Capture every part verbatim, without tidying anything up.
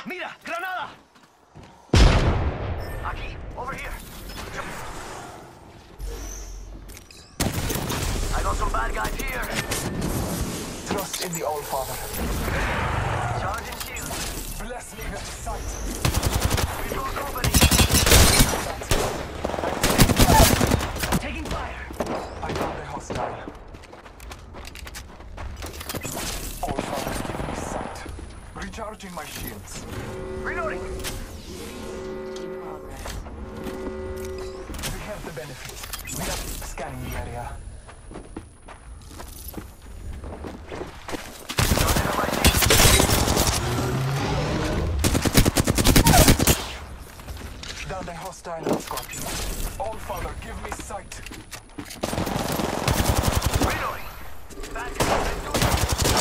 Mira, granada! Aquí, over here. I got some bad guys here. Trust in the All-Father. Charging shield. Bless me with sight. We got company. Taking fire. I found a hostile. All-Father, give me sight. Recharging my shields. Reloading. We have the benefit. We are scanning the area. Down a hostile on Scorpion. All-Father, give me sight. Reloading. Back. Let's do it.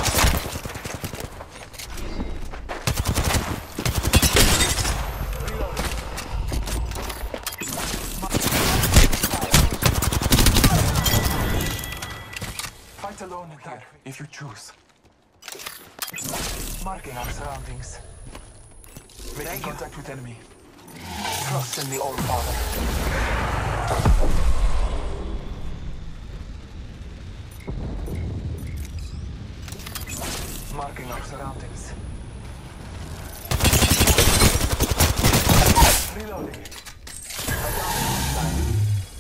Reloading. Fight alone here, if you choose. Marking our surroundings. Making contact with enemy. Trust in the All-Father. Marking our surroundings. Reloading. I down the hostile.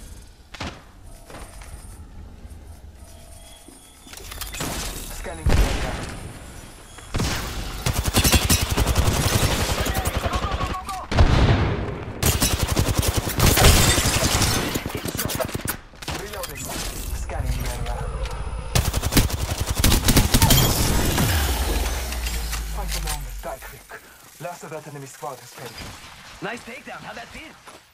Scanning the area. Reloading. Scanning the area. Fight along, die quick. Last of that enemy squad has perished. Nice takedown. How'd that feel?